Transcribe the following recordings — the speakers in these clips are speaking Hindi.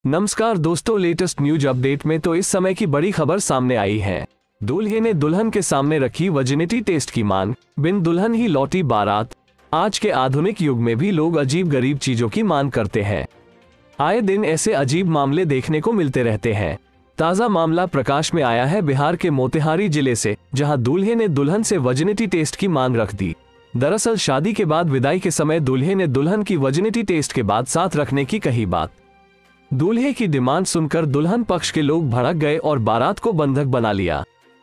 नमस्कार दोस्तों, लेटेस्ट न्यूज अपडेट में तो इस समय की बड़ी खबर सामने आई है। दूल्हे ने दुल्हन के सामने रखी वर्जिनिटी टेस्ट की मांग, बिन दुल्हन ही लौटी बारात। आज के आधुनिक युग में भी लोग अजीब गरीब चीजों की मांग करते हैं। आए दिन ऐसे अजीब मामले देखने को मिलते रहते हैं। ताजा मामला प्रकाश में आया है बिहार के मोतिहारी जिले से, जहां दूल्हे ने दुल्हन से वर्जिनिटी टेस्ट की मांग रख दी। दरअसल शादी के बाद विदाई के समय दूल्हे ने दुल्हन की वर्जिनिटी टेस्ट के बाद साथ रखने की कही बात। दूल्हे की डिमांड सुनकर दुल्हन पक्ष के लोग भड़क गए और बारात को बंधक बना लिया।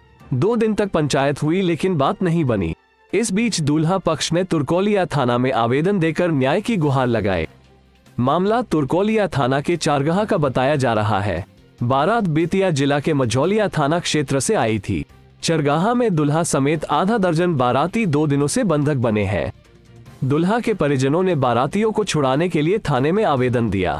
2 दिन तक पंचायत हुई लेकिन बात नहीं बनी। इस बीच दूल्हा पक्ष ने तुर्कोलिया थाना में आवेदन देकर न्याय की गुहार लगाए। मामला तुर्कोलिया थाना के चारगाह का बताया जा रहा है। बारात बेतिया जिला के मझौलिया थाना क्षेत्र से आई थी। चरगाहा में दुल्हा समेत आधा दर्जन बाराती 2 दिनों से बंधक बने हैं। दुल्हा के परिजनों ने बारातियों को छुड़ाने के लिए थाने में आवेदन दिया।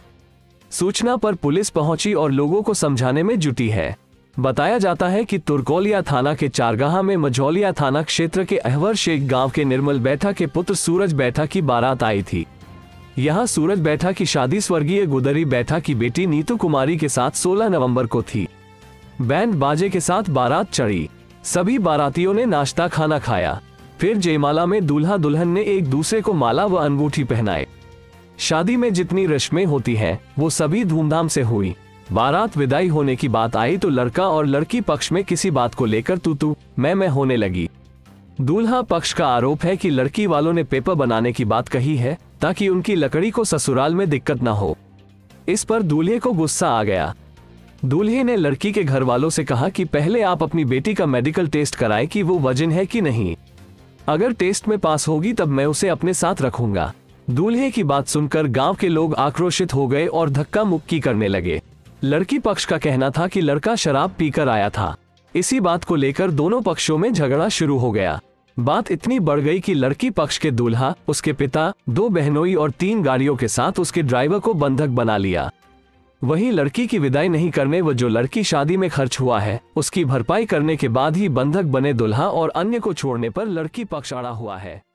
सूचना पर पुलिस पहुंची और लोगों को समझाने में जुटी है। बताया जाता है कि तुर्कोलिया थाना के चारगाहा में मझौलिया थाना क्षेत्र के अहवर शेख गांव के निर्मल बैठा के पुत्र सूरज बैठा की बारात आई थी। यहां सूरज बैठा की शादी स्वर्गीय गुदरी बैठा की बेटी नीतू कुमारी के साथ 16 नवंबर को थी। बैंड बाजे के साथ बारात चढ़ी। सभी बारातियों ने नाश्ता खाना खाया। फिर जयमाला में दूल्हा दुल्हन ने एक दूसरे को माला व अंगूठी पहनाए। शादी में जितनी रस्में होती हैं वो सभी धूमधाम से हुई। बारात विदाई होने की बात आई तो लड़का और लड़की पक्ष में किसी बात को लेकर तू मैं होने लगी। दूल्हा पक्ष का आरोप है कि लड़की वालों ने पेपर बनाने की बात कही है ताकि उनकी लकड़ी को ससुराल में दिक्कत न हो। इस पर दूल्हे को गुस्सा आ गया। दूल्हे ने लड़की के घर वालों से कहा कि पहले आप अपनी बेटी का मेडिकल टेस्ट कराएं कि वो वर्जिन है कि नहीं। अगर टेस्ट में पास होगी तब मैं उसे अपने साथ रखूंगा। दूल्हे की बात सुनकर गांव के लोग आक्रोशित हो गए और धक्का मुक्की करने लगे। लड़की पक्ष का कहना था कि लड़का शराब पीकर आया था। इसी बात को लेकर दोनों पक्षों में झगड़ा शुरू हो गया। बात इतनी बढ़ गई कि लड़की पक्ष के दूल्हा, उसके पिता, 2 बहनोई और 3 गाड़ियों के साथ उसके ड्राइवर को बंधक बना लिया। वहीं लड़की की विदाई नहीं करने व जो लड़की शादी में खर्च हुआ है उसकी भरपाई करने के बाद ही बंधक बने दूल्हा और अन्य को छोड़ने पर लड़की पक्ष अड़ा हुआ है।